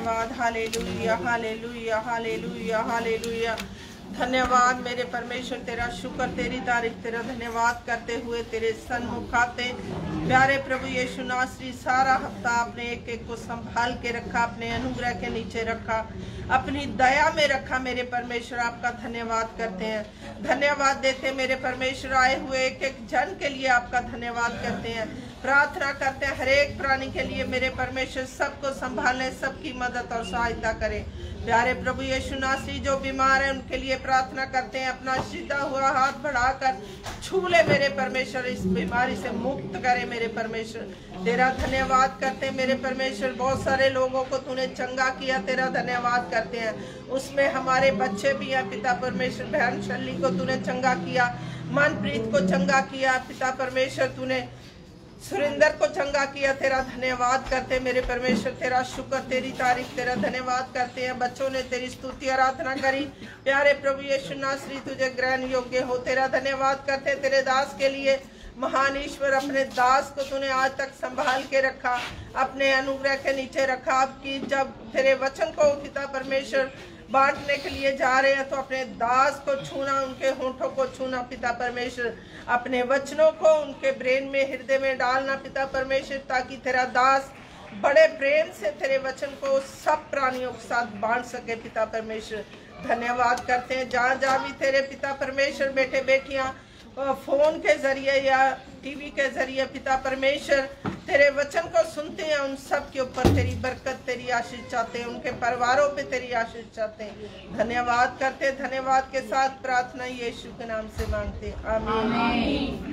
धन्यवाद। Hallelujah hallelujah hallelujah hallelujah. धन्यवाद मेरे परमेश्वर, तेरा शुक्र, तेरी तारीफ, तेरा धन्यवाद करते हुए तेरे सन्मुख आते। प्यारे प्रभु यीशु नासरी, सारा हफ्ता आपने एक एक को संभाल के रखा, अपने अनुग्रह के नीचे रखा, अपनी दया में रखा। मेरे परमेश्वर आपका धन्यवाद करते हैं, धन्यवाद देते मेरे परमेश्वर। आए हुए एक एक जन के लिए आपका धन्यवाद करते हैं, प्रार्थना करते हैं हर एक प्राणी के लिए। मेरे परमेश्वर सबको संभालने, सबकी मदद और सहायता करें। प्यारे प्रभु यीशु नासरी, जो बीमार है उनके लिए प्रार्थना करते हैं, अपना सीधा हुआ हाथ बढ़ाकर छू ले मेरे परमेश्वर, इस बीमारी से मुक्त करे मेरे परमेश्वर। तेरा धन्यवाद करते हैं मेरे परमेश्वर। बहुत सारे लोगों को तूने चंगा किया, तेरा धन्यवाद करते हैं। उसमें हमारे बच्चे भी हैं पिता परमेश्वर। बहन शल्ली को तूने चंगा किया, मनप्रीत को चंगा किया पिता परमेश्वर, तूने सुरेंद्र को चंगा किया, तेरा धन्यवाद करते मेरे परमेश्वर। तेरा शुक्र, तेरी तारीफ, तेरा धन्यवाद करते हैं। बच्चों ने तेरी स्तुति आराधना करी। प्यारे प्रभु यीशु नासरी, तुझे ग्रहण योग्य हो, तेरा धन्यवाद करते। तेरे दास के लिए महान ईश्वर, अपने दास को तूने आज तक संभाल के रखा, अपने अनुग्रह के नीचे रखा। आपकी जब तेरे वचन को पिता परमेश्वर बांटने के लिए जा रहे हैं तो अपने दास को छूना, उनके होंठों को छूना पिता परमेश्वर, अपने वचनों को उनके ब्रेन में, हृदय में डालना पिता परमेश्वर, ताकि तेरा दास बड़े प्रेम से तेरे वचन को सब प्राणियों के साथ बांट सके पिता परमेश्वर। धन्यवाद करते हैं। जहाँ जहाँ भी तेरे पिता परमेश्वर बेटे बेटियाँ फोन के जरिए या टीवी के जरिए पिता परमेश्वर तेरे वचन को सुनते हैं, उन सब के ऊपर तेरी बरकत, तेरी आशीष चाहते हैं, उनके परिवारों पे तेरी आशीष चाहते हैं। धन्यवाद करते हैं। धन्यवाद के साथ प्रार्थना यीशु के नाम से मांगते हैं, आमीन।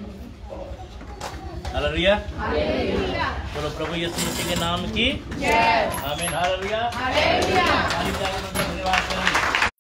हालेलुया, बोलो प्रभु यीशु मसीह के नाम की जय, आमीन। हालेलुया, धन्यवाद करें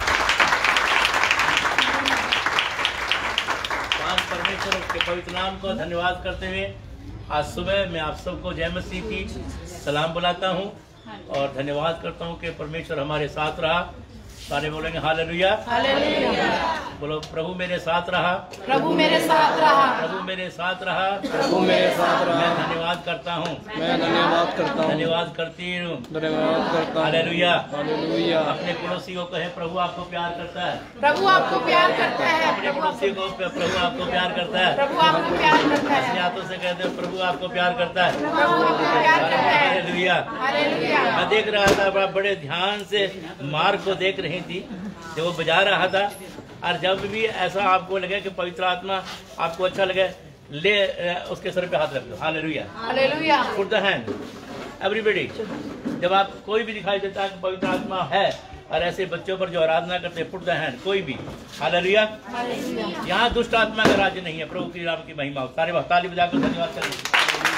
परमेश्वर के पवित्र नाम को धन्यवाद करते हुए आज सुबह मैं आप सबको जय मसीह की सलाम बुलाता हूं और धन्यवाद करता हूं कि परमेश्वर हमारे साथ रहा। सारे बोलेंगे हालेलुया, हालेलुया। बोलो प्रभु मेरे साथ रहा, प्रभु मेरे साथ रहा, प्रभु मेरे साथ रहा, प्रभु मेरे साथ रहा। मैं धन्यवाद करता हूँ, मैं धन्यवाद करता हूँ, धन्यवाद करती हूँ, धन्यवाद करता हूँ। Hallelujah, hallelujah. अपने पड़ोसी को कहे प्रभु आपको प्यार करता है, प्रभु आपको प्यार करता है, अपने पड़ोसी को प्रभु आपको प्यार करता है, प्रभु आपको प्यार करता है, अपने हाथों से कहते हैं प्रभु आपको प्यार करता है, प्रभु आपको प्यार करता है। Hallelujah, hallelujah. मैं देख रहा था, बड़े ध्यान से मार्ग को देख रही थी जब वो बजा रहा था। और जब भी ऐसा आपको लगे कि पवित्र आत्मा आपको अच्छा लगे, ले उसके सर पे हाथ रख दो। Hallelujah, hallelujah. Put the hand everybody. जब आप कोई भी दिखाई देता है कि पवित्र आत्मा है और ऐसे बच्चों पर जो आराधना करते हैं, पुट द हैंड, कोई भी। हालेलुया। यहाँ दुष्ट आत्मा का राज्य नहीं है। प्रभु की नाम की महिमा हो। सारे ताली बजाकर धन्यवाद करें।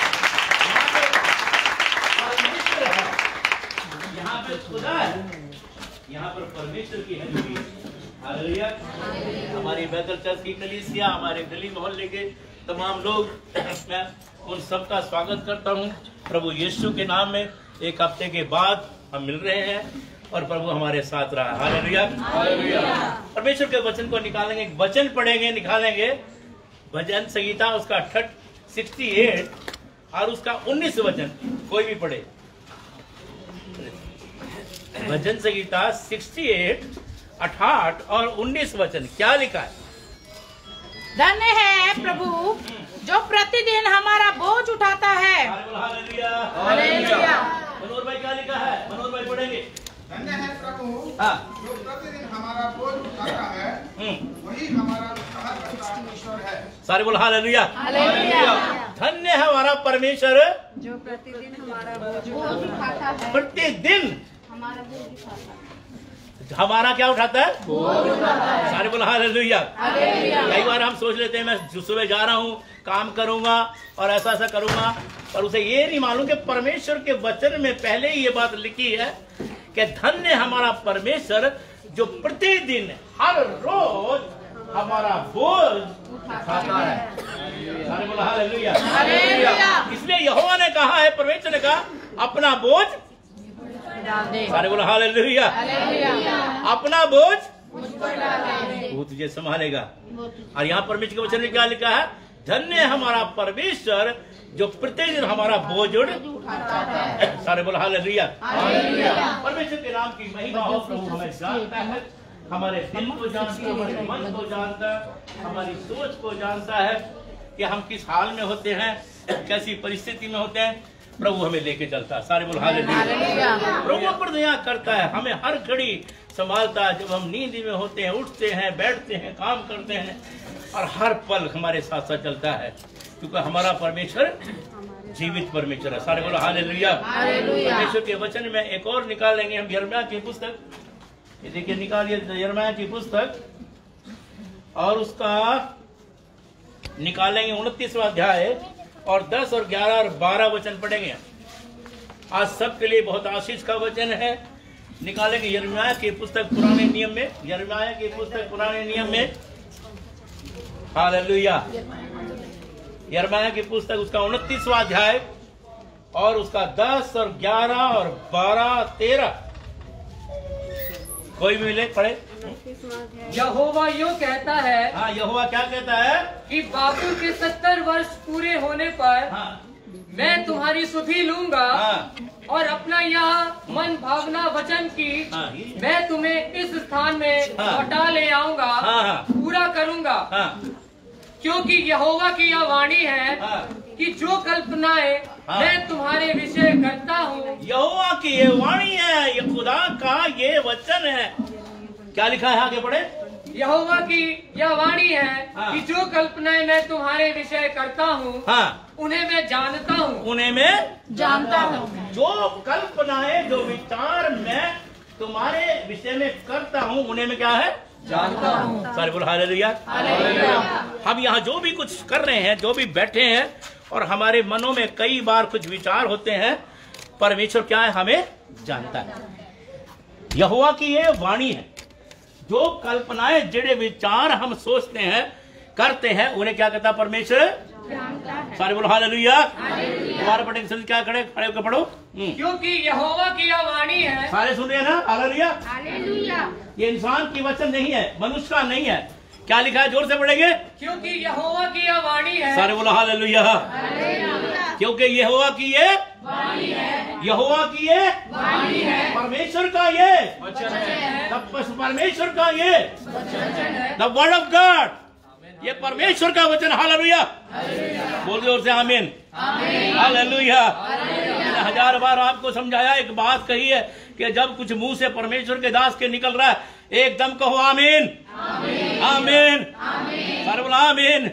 यहाँ पे खुदा है, यहाँ पर परमेश्वर की है। हालेलुया। हमारी बेहतर चर्च की कलीसिया, हमारे गली मोहल्ले के तमाम लोग, मैं उन सबका स्वागत करता हूँ प्रभु यीशु के नाम में। एक हफ्ते के बाद हम मिल रहे हैं और प्रभु हमारे साथ रहा। Hallelujah, hallelujah. परमेश्वर के वचन को निकालेंगे, वचन पढ़ेंगे, निकालेंगे। भजन संगीता उसका 68 और उसका 19 वचन, कोई भी पढ़े। भजन संगीता 68, 68 और 19 वचन क्या लिखा है? धन्य है प्रभु जो प्रतिदिन हमारा बोझ उठाता है। Hallelujah, hallelujah. मनोहर भाई क्या लिखा है? मनोहर भाई पढ़ेंगे। धन्य है प्रभु हाँ, जो प्रतिदिन हमारा बोझ उठाता है, वही हमारा उद्धारकर्ता ईश्वर है। सारे बोल हालेलुया, हालेलुया। धन्य है हमारा परमेश्वर जो प्रतिदिन हमारा बोझ उठाता है, प्रतिदिन हमारा बोझ उठाता है। हमारा क्या उठाता है? सारे बोल हालेलुया। हालेलुया। कई बार हम सोच लेते हैं मैं सुबह जा रहा हूँ, काम करूंगा और ऐसा ऐसा करूंगा, और उसे ये नहीं मालूम कि परमेश्वर के वचन में पहले ही ये बात लिखी है कि धन्य हमारा परमेश्वर जो प्रतिदिन हर रोज हमारा बोझ उठाता है। सारे बोल हालेलुया, हालेलुया। इसलिए यहोवा ने कहा है, परमेश्वर ने कहा अपना बोझ, सारे बोलो हालेलुया, अपना बोझ वो तुझे संभालेगा। और यहाँ परमेश्वर के वचन में क्या लिखा है? धन्य हमारा परमेश्वर जो प्रतिदिन हमारा बोझ उठाता है। सारे बोल हालेलुया। परमेश्वर के नाम की महिमा हो। प्रभु हमें जानता है, हमारे दिल को जानता है, हमारे मन को जानता है, हमारी सोच को जानता है कि हम किस हाल में होते हैं, कैसी परिस्थिति में होते हैं। प्रभु हमें लेके चलता है। सारे बोल हालेलुया। प्रभु पर दया करता है, हमें हर घड़ी संभालता है। जब हम नींद में होते हैं, उठते हैं, बैठते हैं, काम करते हैं, और हर पल हमारे साथ साथ चलता है, क्योंकि हमारा परमेश्वर जीवित परमेश्वर है। सारे बोलो हालेलुया। परमेश्वर के वचन में एक और निकालेंगे हम, यिर्मयाह की पुस्तक। ये देखिए, निकालिए यिर्मयाह की पुस्तक, और उसका निकालेंगे 29वां अध्याय, और 10 और 11 और 12 वचन पढ़ेंगे। आज सबके लिए बहुत आशीष का वचन है। निकालेंगे यिर्मयाह की पुस्तक पुराने नियम में, यिर्मयाह की पुस्तक पुराने नियम में। हालेलुया। यिर्मयाह की पुस्तक उसका 29वां अध्याय, और उसका 10 और 11 और 12 13। कोई भी मिले पढ़े। यहोवा यूं कहता है। हाँ, यहोवा क्या कहता है कि बाबू के 70 वर्ष पूरे होने पर मैं तुम्हारी सुधि लूंगा, और अपना यह मन भावना वचन की मैं तुम्हें इस स्थान में लौटा ले आऊंगा, पूरा करूंगा। क्योंकि यहोवा की यह वाणी है कि जो कल्पनाएं मैं तुम्हारे विषय करता हूँ। यहोवा की ये वाणी है, ये खुदा का ये वचन है। क्या लिखा है, आगे पढ़े। यहोवा की यह वाणी है कि जो कल्पनाएं मैं तुम्हारे विषय करता हूँ, उन्हें मैं जानता हूँ। उन्हें मैं जानता हूँ। जो कल्पनाएं, जो विचार मैं तुम्हारे विषय में करता हूँ, उन्हें मैं क्या है, जानता हूँ। सारे बोल हालेलुया। हम यहाँ जो भी कुछ कर रहे हैं, जो भी बैठे हैं, और हमारे मनों में कई बार कुछ विचार होते हैं, परमेश्वर क्या है, हमें जानता है। यहोवा की ये वाणी है, जो कल्पनाएं, जड़े विचार हम सोचते हैं, करते हैं, उन्हें क्या कहता परमेश्वर जानता है। सारे बोलो हालेलुया। दोबारा पढ़ेंगे, क्या खड़े खड़े होकर पढ़ो। क्योंकि यहोवा की यह वाणी है। सारे सुन रहे हैं ना, हालेलुया। ये इंसान की वचन नहीं है, मनुष्य का नहीं है। क्या लिखा है, जोर से पढ़ेंगे। क्योंकि यहोवा की यह वाणी है। सारे बोलो हालेलुया। क्योंकि यहोवा की ये वाणी है, यहोवा की ये वाणी है, परमेश्वर का ये वचन है, परमेश्वर का ये द वर्ड ऑफ गॉड, ये परमेश्वर का वचन। हालेलुया। बोल जोर से आमीन। हालेलुया। मैंने 1000 बार आपको समझाया, एक बात कही है कि जब कुछ मुंह से परमेश्वर के दास के निकल रहा है, एकदम कहो आमीन, आमीन, आमीन।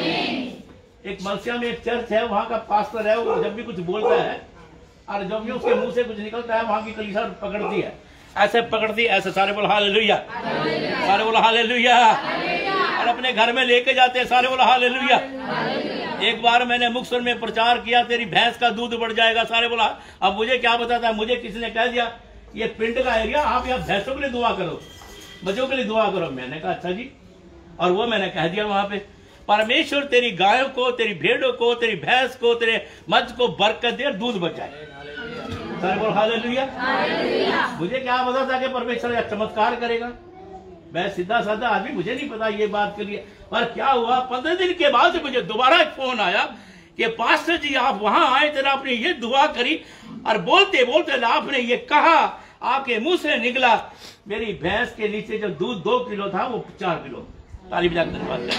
एक मलसिया में एक चर्च है, वहाँ का पास्टर है, वो जब भी कुछ बोलता है, और जब भी उसके मुंह से कुछ निकलता है, वहाँ की कलीसिया पकड़ती है, ऐसे पकड़ती, ऐसे। सारे बोल हालेलुया। सारे बोल हालेलुया। और अपने घर में लेके जाते हैं। सारे बोल हालेलुया। एक बार मैंने मुक्तसर में प्रचार किया, तेरी भैंस का दूध बढ़ जाएगा। सारे बोला। अब मुझे क्या बताता है, मुझे किसी ने कह दिया ये पिंड का एरिया, आप यहाँ भैंसों के लिए दुआ करो, बच्चों के लिए दुआ करो। मैंने कहा अच्छा जी, और वो मैंने कह दिया वहां पे, परमेश्वर तेरी गायों को, तेरी भेड़ों को, तेरी भैंस को, तेरे मज को बरकत दे, दूध बचाए। सारे बोल हालेलुया। मुझे क्या पता था कि परमेश्वर यह चमत्कार करेगा। मैं सीधा साधा आदमी, मुझे नहीं पता ये बात के लिए। पर क्या हुआ, 15 दिन के बाद मुझे दोबारा एक फोन आया कि पास्टर जी आप वहां आए, तेरा आपने ये दुआ करी, और बोलते बोलते आपने ये कहा, आपके मुंह से निकला, मेरी भैंस के नीचे जो दूध 2 किलो था वो 4 किलो। ताली बजा कर बात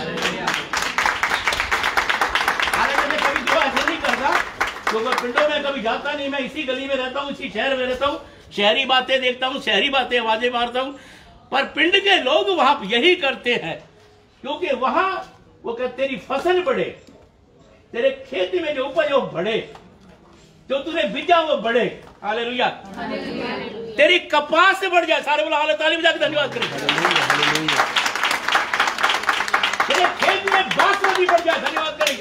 मैं कभी दुआ ऐसे नहीं करता, क्योंकि पिंडों में कभी जाता नहीं। मैं इसी गली में रहता हूँ, इसी शहर में रहता हूँ, शहरी बातें देखता हूँ, शहरी बातें आवाजें मारता हूँ। पर पिंड के लोग वहां यही करते हैं, क्योंकि वहां वो कहते तेरी फसल बढ़े, तेरे खेत में जो उपज वो बढ़े, जो तूने बीजा वो बढ़े। हालेलुया। तेरी कपास से बढ़ जाए। सारे बोला हाले, ताली बजा के धन्यवाद करें। तेरे खेत में बासमती बढ़ जाए। धन्यवाद करेंगे।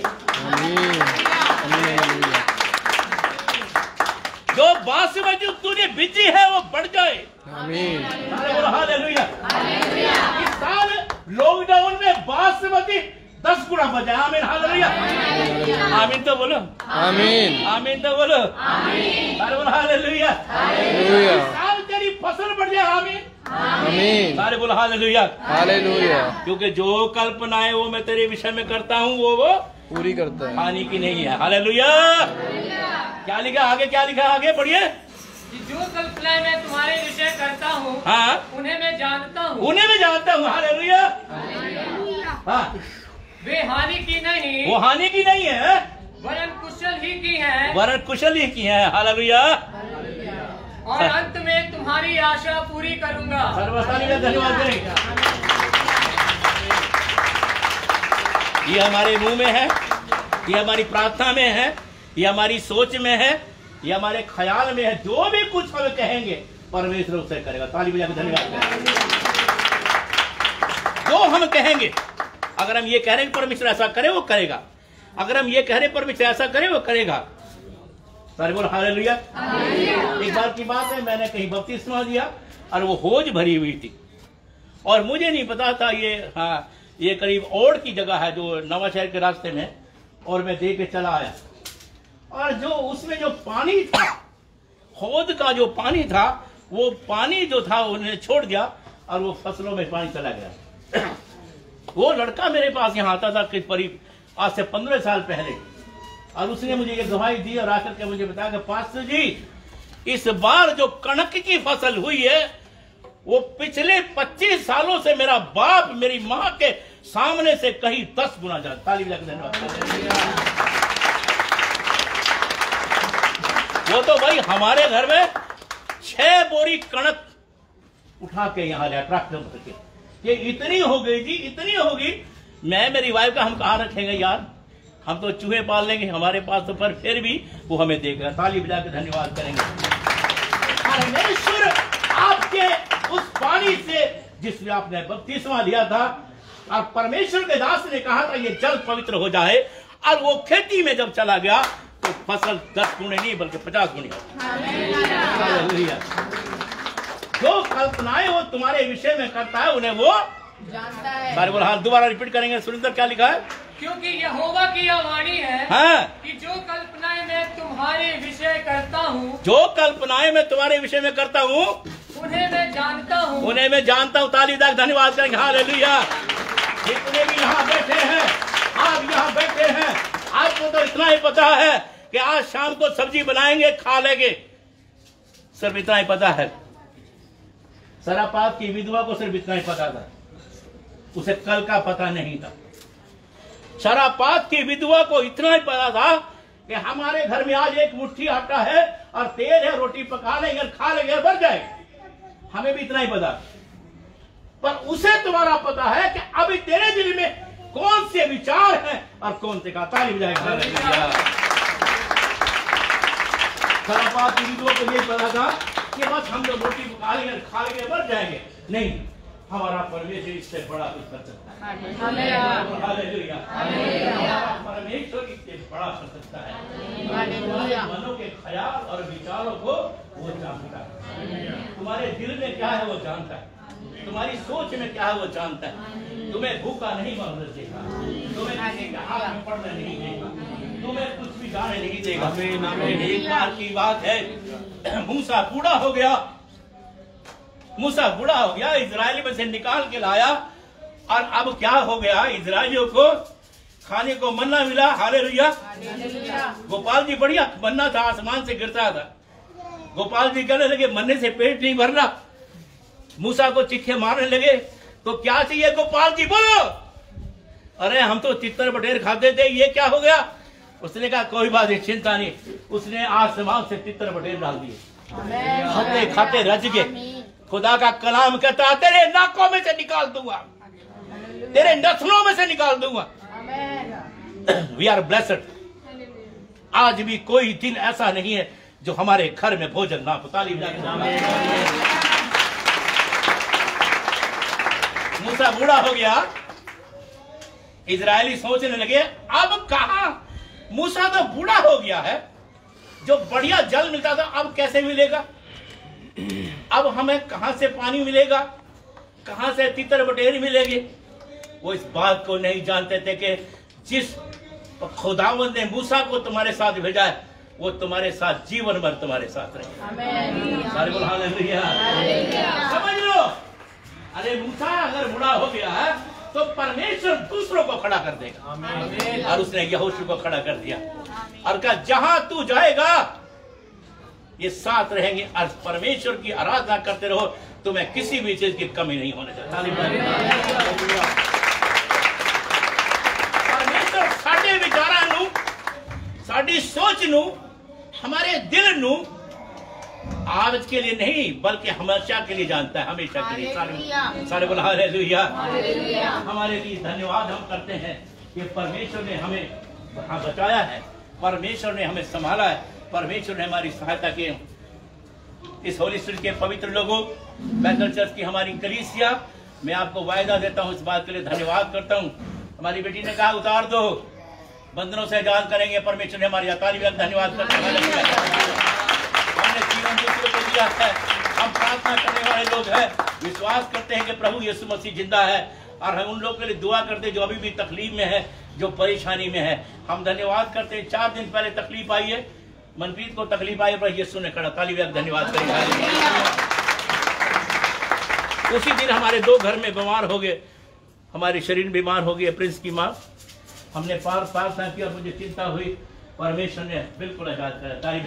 जो बासमती जो तूने बीजी है वो बढ़ जाए। सारे बोला हालेलुया। इस साल लॉकडाउन में बासमती 10 गुना बचा। आमीन। हालेलुया। आमीन तो बोलो। आमीन। आमीन तो बोलो। आमीन। सारे बोला हालेलुया। इस साल तेरी फसल बढ़ जाए। आमीन। आमीन। सारे बोलो हालेलुया। हालेलुया। क्योंकि जो कल्पनाएं वो मैं तेरे विषय में करता हूँ वो पूरी करता है। हानि की नहीं है। हालेलुया। क्या लिखा आगे, क्या लिखा आगे पढ़िए। कि जो कल्पनाएं मैं तुम्हारे विषय करता हूँ, हाँ, उन्हें मैं जानता हूँ। उन्हें मैं जानता हूँ। हालेलुया। हाँ, वे हानि की नहीं, वो हानि की नहीं है, वरन कुशल ही की है। वरन कुशल ही की है। हालेलुया। और अंत में तुम्हारी आशा पूरी करूंगा। सर्वस्थानी का धन्यवाद करें। ये हमारे मुंह में है, ये हमारी प्रार्थना में है, ये हमारी सोच में है, ये हमारे ख्याल में है। जो भी कुछ हम कहेंगे परमेश्वर उसे करेगा। ताली बजा के धन्यवाद करें। जो हम कहेंगे, अगर हम ये कह रहे हैं परमेश्वर ऐसा करे वो करेगा, अगर हम ये कह रहे हैं परमेश्वर ऐसा करे वो करेगा। सारे बोल हालेलुया। एक बार की बात है, मैंने कहीं बपतिस्मा दिया और वो होज भरी हुई थी और मुझे नहीं पता था ये, हाँ, ये करीब ओड़ की जगह है जो नवा शहर के रास्ते में, और मैं दे के चला आया और जो उसमें जो पानी था, होद का जो पानी था, वो पानी जो था उन्हें छोड़ दिया और वो फसलों में पानी चला गया। वो लड़का मेरे पास यहाँ आता था कि करीब आज से 15 साल पहले, और उसने मुझे ये गवाही दी और आकर के मुझे बताया कि पास्टर जी, इस बार जो कणक की फसल हुई है वो पिछले 25 सालों से मेरा बाप मेरी माँ के सामने से कहीं 10 गुना ज्यादा। ताली बजा के धन्यवाद। वो तो भाई हमारे घर में 6 बोरी कणक उठा के यहाँ लाया ट्रैक्टर भर के। ये इतनी हो गई जी, इतनी होगी, मैं मेरी वाइफ का हम कहाँ रखेंगे यार, हम तो चूहे पाल लेंगे हमारे पास, तो पर फिर भी वो हमें देगा। ताली बजा के धन्यवाद करेंगे। परमेश्वर आपके उस पानी से जिसमें आपने बपतिस्मा लिया था, और परमेश्वर के दास ने कहा था ये जल पवित्र हो जाए, और वो खेती में जब चला गया तो फसल 10 गुने नहीं बल्कि 50 गुने। जो कल्पनाएं वो तुम्हारे विषय में करता है उन्हें वो जानता है। सारे बोल हाथ दोबारा रिपीट करेंगे। सुरेंद्र क्या लिखा है? क्योंकि यहोवा की यह वाणी है, हाँ, कि जो कल्पनाएं मैं तुम्हारे विषय करता हूँ, जो कल्पनाएं मैं तुम्हारे विषय में करता हूँ उन्हें मैं जानता हूँ। उन्हें मैं जानता हूँ। ताली बजा के धन्यवाद करेंगे। हालेलुया। जितने भी यहाँ बैठे हैं, आप यहाँ बैठे हैं, आपको तो इतना ही पता है कि आज शाम को सब्जी बनाएंगे, खा लेंगे, सिर्फ इतना ही पता है। सरापात की विधवा को सिर्फ इतना ही पता था, उसे कल का पता नहीं था। शरापात की विधवा को इतना ही पता था कि हमारे घर में आज एक मुट्ठी आटा है और तेल है, रोटी पका लेंगे, खा लेंगे, बढ़ जाएगा। हमें भी इतना ही पता, पर उसे तुम्हारा पता है कि अभी तेरे दिल में कौन से विचार हैं और कौन से का। ताली बजाएगा। शरापात की विधवा को यही पता था कि बस हम लोग रोटी पका लेंगे, खा लेंगे, बढ़ जाएंगे। नहीं, हमारा परमेश्वर इससे बड़ा कुछ कर सकता है। हालेलुया। हमारा परमेश्वर इससे बड़ा कर सकता है। मनों के ख्याल और विचारों को वो जानता है। तुम्हारे दिल में क्या है वो जानता है, तुम्हारी सोच में क्या है वो जानता है। तुम्हें भूखा नहीं मरने देगा, तुम्हें किसी के हाथ में पड़ने नहीं देगा, तुम्हें कुछ भी जाने नहीं देगा। एक बार की बात है, मूसा बूढ़ा हो गया, मूसा बूढ़ा हो गया, इजरायली में से निकाल के लाया, और अब क्या हो गया, इजरायलियों को खाने को मन्ना मिला। हालेलुया। गोपाल जी बढ़िया मन्ना था, आसमान से गिरता था। गोपाल जी कहने लगे मन्ने से पेट नहीं भर रहा, मूसा को चिट्ठे मारने लगे, तो क्या चाहिए गोपाल जी बोलो। अरे हम तो तितर बटेर खाते थे, ये क्या हो गया। उसने कहा कोई बात नहीं, चिंता नहीं। उसने आसमान से तितर बटेर डाल दिए, खाते खाते रज गए। खुदा का कलाम कहता है तेरे नाकों में से निकाल दूंगा, तेरे नस्लों में से निकाल दूंगा। We are blessed. आज भी कोई दिन ऐसा नहीं है जो हमारे घर में भोजन ना हो। ताली बजा के। मूसा बूढ़ा हो गया, इजरायली सोचने लगे अब कहां, मूसा तो बूढ़ा हो गया है, जो बढ़िया जल मिलता था अब कैसे मिलेगा, अब हमें कहां से पानी मिलेगा, कहां से तितर बटेर मिलेगी। वो इस बात को नहीं जानते थे कि जिस खुदावंद ने मूसा को तुम्हारे साथ भेजा है वो तुम्हारे साथ जीवन भर तुम्हारे साथ रहे। समझ लो, अरे मूसा अगर बुरा हो गया है तो परमेश्वर दूसरों को खड़ा कर देगा। और उसने यहोशू को खड़ा कर दिया और कहा जहां तू जाएगा ये साथ रहेंगे और परमेश्वर की आराधना करते रहो, तुम्हें किसी भी चीज की कमी नहीं होने देता। परमेश्वर साडे विचारां नू, साडी सोच नू, हमारे दिल नू आज के लिए नहीं बल्कि हमेशा के लिए जानता है, हमेशा के लिए। सारे बोला हालेलुया। हमारे लिए धन्यवाद हम करते हैं कि परमेश्वर ने हमें बचाया है, परमेश्वर ने हमें संभाला है, परमेश्वर ने हमारी सहायता की। इस होली स्पिरिट के पवित्र लोगों, बैतल चर्च की हमारी कलीसिया, मैं आपको वायदा देता हूँ, इस बात के लिए धन्यवाद करता हूँ। हमारी बेटी ने कहा उतार दो, बंधनों से आजाद करेंगे, परमेश्वर ने हमारी ताली में धन्यवाद करते हैं। हमने जीवन दूसरों को दिया है, हम प्रार्थना करने वाले लोग हैं, विश्वास करते हैं कि प्रभु यीशु मसीह जिंदा है और हम उन लोगों के लिए दुआ करते हैं जो अभी भी तकलीफ में है, जो परेशानी में है। हम धन्यवाद करते हैं। 4 दिन पहले तकलीफ आई है, मनप्रीत को तकलीफ आई, पर यीशु ने खड़ा ताली में धन्यवाद करेंगे। उसी दिन हमारे 2 घर में बीमार हो गए, हमारी शरीर बीमार हो गई, प्रिंस की माँ। हमने प्रार्थना की और मुझे चिंता हुई, परमेश्वर ने बिल्कुल आजाद करा। ताली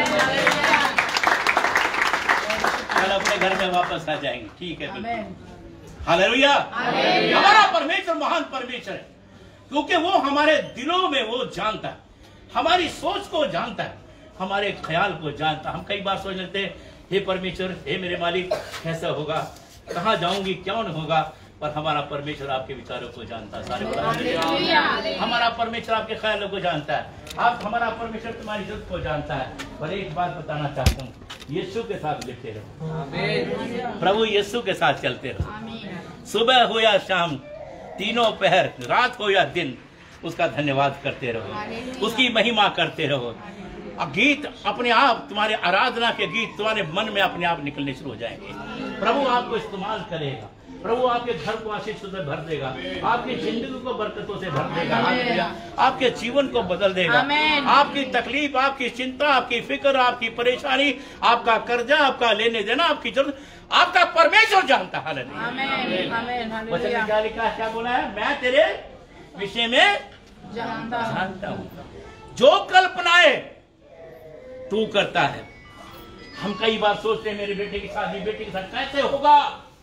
कल अपने घर में वापस आ जाएंगे, ठीक है? हालेलुया। हमारा परमेश्वर महान परमेश्वर है, क्योंकि वो हमारे दिलों में वो जानता है, हमारी सोच को जानता है, हमारे ख्याल को जानता है। हम कई बार सोच लेते हैं, हे परमेश्वर, हे मेरे मालिक, कैसा होगा, कहाँ जाऊंगी, क्यों नहीं होगा, पर हमारा परमेश्वर आपके विचारों को जानता है। सारे हमारा परमेश्वर आपके ख्यालों को जानता है, आप हमारा परमेश्वर तुम्हारी जरूरत को जानता है। पर एक बात बताना चाहता हूँ, यीशु के साथ लिखते रहो, प्रभु यीशु के साथ चलते रहो। सुबह हो या शाम, तीनों पहर, रात हो या दिन, उसका धन्यवाद करते रहो, उसकी महिमा करते रहो। गीत अपने आप, तुम्हारे आराधना के गीत तुम्हारे मन में अपने आप निकलने शुरू हो जाएंगे। प्रभु आपको इस्तेमाल करेगा, प्रभु आपके घर को आशीषों से भर देगा, आपकी जिंदगी को बरकतों से भर देगा, आपके जीवन को बदल देगा। आपकी तकलीफ, आपकी चिंता, आपकी फिक्र, आपकी परेशानी, आपका कर्जा, आपका लेने देना, आपकी जरूरत, आपका परमेश्वर जानता है। वचन में क्या लिखा है, क्या बोला है? मैं तेरे विषय में जानता हूँ, जो कल्पनाएं तू करता है। हम कई बार सोचते हैं मेरे बेटे की शादी बेटे के साथ कैसे होगा,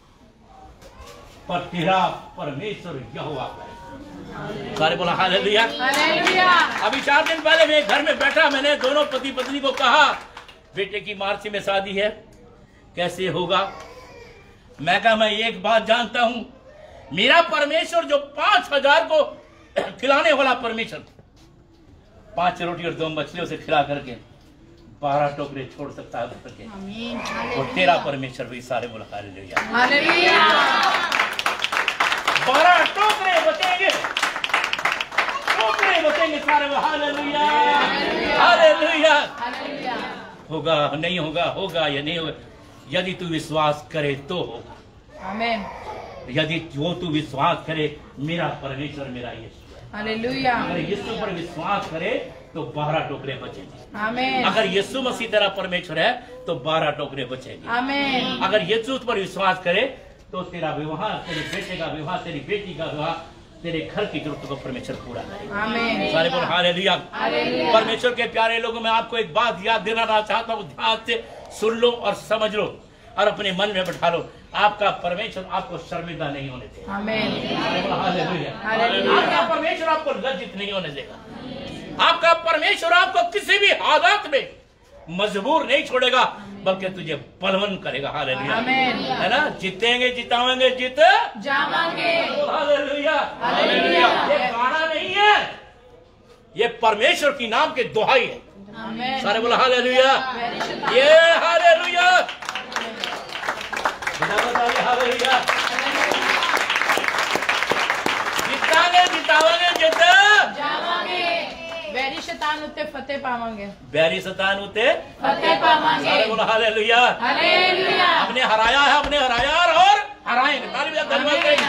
पर तेरा परमेश्वर यहोवा है। सारे बोला हालेलुया। अभी 4 दिन पहले मैं घर में बैठा, मैंने दोनों पति पत्नी को कहा बेटे की मार्च में शादी है, कैसे होगा? मैं कहा मैं एक बात जानता हूं, मेरा परमेश्वर जो 5000 को खिलाने वाला परमेश्वर, 5 रोटी और 2 मछलियों से खिला करके 12 टोकरे छोड़ सकता है करके, और तेरा परमेश्वर भी। सारे बोला हालेलुया। 12 टोकरे बचेंगे, टोकरे बचेंगे, सारे हालेलुया हालेलुया। होगा नहीं होगा, होगा या नहीं होगा, यदि तू विश्वास करे तो होगा। आमीन। यदि वो तू विश्वास करे, मेरा परमेश्वर मेरा यीशु है, हालेलुया। अगर यीशु पर विश्वास करे तो 12 टोकरे बचेंगे। आमीन। अगर यीशु मसीह तेरा परमेश्वर है तो 12 टोकरे बचेंगे। आमीन। अगर यीशु पर विश्वास करे तो तेरा विवाह, तेरे बेटे का विवाह, तेरी बेटी का विवाह, तेरे घर की जरूरत को परमेश्वर पूरा करेगा। आमीन। सारे बोल हालेलुया। परमेश्वर के प्यारे लोगों, मैं आपको एक बात याद दिलाना चाहता हूँ, ध्यान से सुन लो और समझ लो और अपने मन में बैठा लो। आपका परमेश्वर आपको शर्मिंदा नहीं होने देगा। आपका परमेश्वर आपको लज्जित नहीं होने देगा। आपका परमेश्वर आपको किसी भी हालात में मजबूर नहीं छोड़ेगा, बल्कि तुझे बलवान करेगा। हालेलुया, है ना? जीतेंगे, जितावेंगे, जीत जावांगे। Hallelujah hallelujah. ये गाना नहीं है, ये परमेश्वर की नाम के दुहाई है। सारे बोला हालेलुया। ये हालेलुया हालेलुया। जितांगे, जितावेंगे, जित जावांगे। बैरी शैतान उते फतेह पावांगे, बैरी शैतान उते फतेह पावांगे। सारे बोला हालेलुया हालेलुया। हमने हराया है, हमने हराया और हराएंगे। धन्यवाद करेंगे।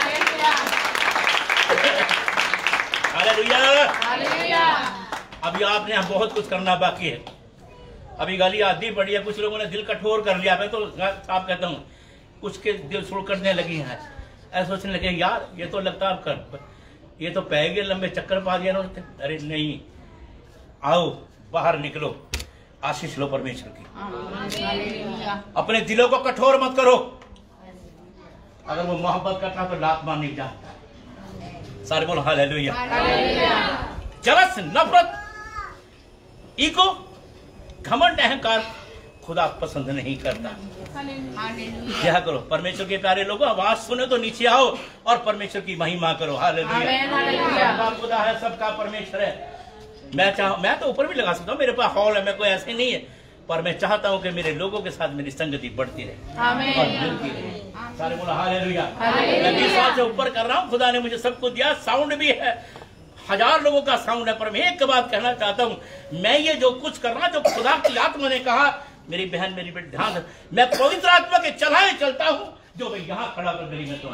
Hallelujah hallelujah. अभी आपने यहाँ बहुत कुछ करना बाकी है। अभी गाली आधी पड़ी है, कुछ लोगों ने दिल कठोर कर लिया। मैं तो साफ कहता हूँ, कुछ के दिल छोड़ करने लगी हैं, ऐसा सोचने लगे यार ये तो लगता है ये तो पै गए लंबे चक्कर पा दिया। अरे नहीं, आओ बाहर निकलो, आशीष लो परमेश्वर की। अपने दिलों को कठोर मत करो। अगर वो मोहब्बत करता तो लात मारने जाता। सारे बोलो हालेलुया। जलस, नफरत, ईगो, घमंड, अहंकार खुदा पसंद नहीं करता। क्या करो परमेश्वर के प्यारे लोगों, आवाज सुने तो नीचे आओ और परमेश्वर की महिमा करो। हालेलुया। खुदा है, सबका परमेश्वर है। मैं तो ऊपर भी लगा सकता हूँ, मेरे पास हॉल है, मैं कोई ऐसे नहीं है, पर मैं चाहता हूँ कि मेरे लोगों के साथ मेरी संगति बढ़ती रहे और मिलती रहे। सारे बोला हालेलुया। मैं 20 साल से ऊपर कर रहा हूँ, खुदा ने मुझे सब कुछ दिया, साउंड भी है, 1000 लोगों का साउंड है, पर मैं एक बात कहना चाहता हूँ, मैं ये जो कुछ कर रहा, जो खुदा की आत्मा ने कहा, मेरी बहन मेरी बेटी ध्यान दे, मैं पवित्र आत्मा के चलाए चलता हूँ, जो मैं यहाँ खड़ा कर गली में तो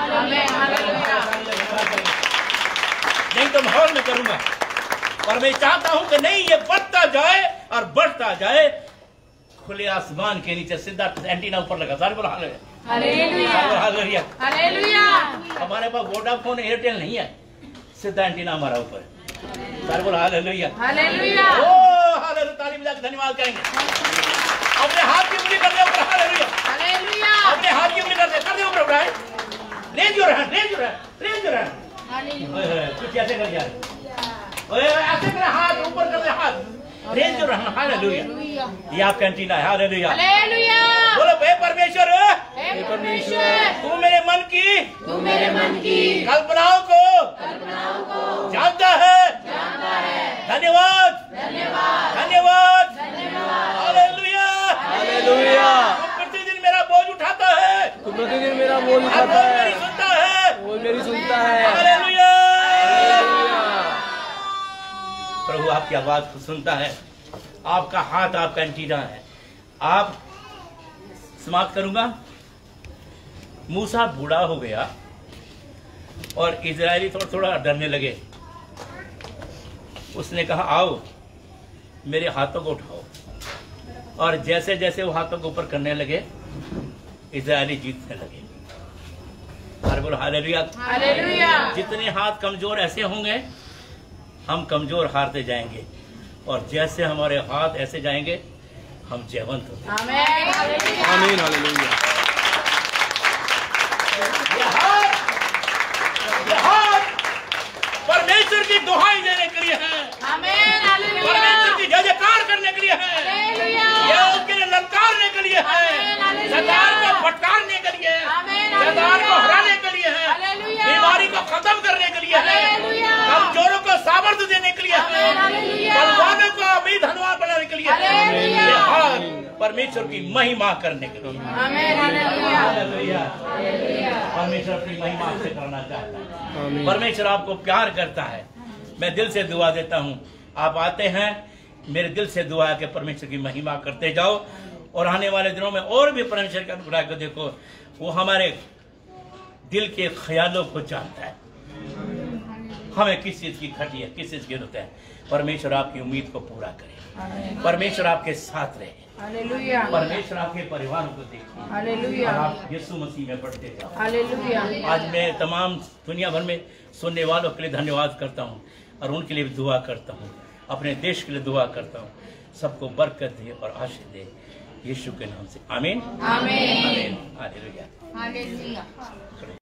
नहीं तो माहौल में करूंगा। और मैं चाहता हूं कि नहीं, ये बढ़ता जाए और बढ़ता जाए, खुले आसमान के नीचे सीधा एंटीना ऊपर लगा। सारे बोलो हालेलुया। हमारे पास वोडाफोन एयरटेल नहीं है, सीधा एंटीना हमारा ऊपर। सारे बोलो हालेलुया। ओ हालेलुया, ताली बजा के धन्यवाद करेंगे। अपने हाथ की उंगली कर दे ऊपर, हालेलुया। अपने हाथ की उंगली कर दे ऊपर, raise your hand, raise your hand, raise your hand. कुछ ऐसे कर यार, ऐसे कर, हाथ ऊपर कर दे, हाथ रेज योर हैंड। हालेलुया। ये आपका एंटीना है। हालेलुया। बोलो हे परमेश्वर, तू मेरे मन की कल्पनाओं को जानता है। धन्यवाद। हालेलुया। प्रतिदिन मेरा बोझ उठाता है, वो मेरी सुनता है। हालेलुया। प्रभु आपकी आवाज को सुनता है, आपका हाथ आपका एंटीना है। आप समाप्त करूंगा। मूसा बूढ़ा हो गया और इजरायली थोड़ा थोड़ा डरने लगे। उसने कहा आओ मेरे हाथों को उठाओ, और जैसे जैसे वो हाथों को ऊपर करने लगे, इजरायली जीतने लगे। अरे बोलो हालेलुया। जितने हाथ कमजोर ऐसे होंगे, हम कमजोर हारते जाएंगे, और जैसे हमारे हाथ ऐसे जाएंगे, हम जयवंत होते हैं। आमीन। हालेलुया। परमेश्वर की दुहाई देने के लिए है, परमेश्वर की जय जयकार करने के लिए है, ये उसके लिए ललकारने के लिए है, शैतान को फटकारने के लिए है, शैतान को हराने के लिए है, बीमारी को खत्म करने के लिए है, कमजोरों को सामर्थ्य देने के लिए है, बलवानों को अभी धनवान बनाने के लिए है, परमेश्वर की महिमा करने के लिए। परमेश्वर अपनी महिमा से करना चाहता है। परमेश्वर आपको प्यार करता है। मैं दिल से दुआ देता हूँ, आप आते हैं, मेरे दिल से दुआ है कि परमेश्वर की महिमा करते जाओ, और आने वाले दिनों में और भी परमेश्वर के अनुग्रह को देखो। वो हमारे दिल के ख्यालों को जानता है, हमें किस चीज की घटी है, किस चीज की जरूरत है। परमेश्वर आपकी उम्मीद को पूरा करे, परमेश्वर आपके साथ रहे, परमेश्वर आपके परिवार को देखे, और आप यीशु मसीह में बढ़ते जाओ। आज मैं तमाम दुनिया भर में सुनने वालों के लिए धन्यवाद करता हूँ, और उनके लिए भी दुआ करता हूँ, अपने देश के लिए दुआ करता हूँ। सबको बरकत दे और आशीष दे, यीशु के नाम से आमीन। आमीन। हालेलुया।